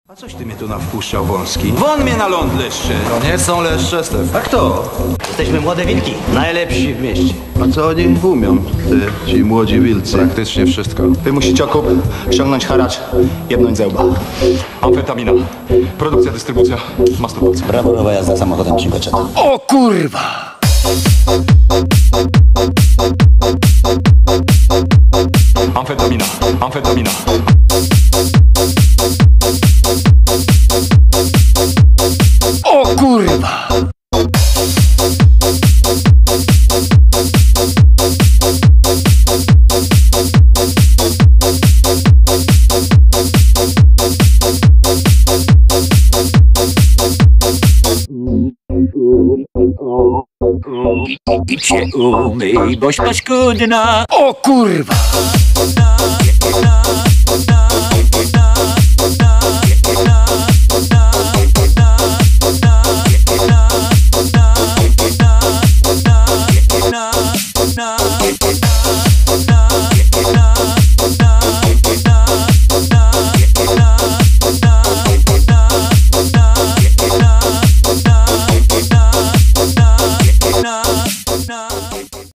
A coś ty mnie tu nawpuszczał, Wąski? Won mnie na ląd leszcze! To nie są leszcze, Stef. A kto? Jesteśmy młode wilki, najlepsi w mieście. A co oni umią, ci młodzi wilcy? Praktycznie wszystko. Wy musicie okup, ściągnąć haracz, jebnąć zełba. Amfetamina. Produkcja, dystrybucja, masturbacja. Brawurowa jazda samochodem Cinquecento. O kurwa! Amfetamina. Amfetamina. O kurwa! I się umyj, boś paskudna. O kurwa!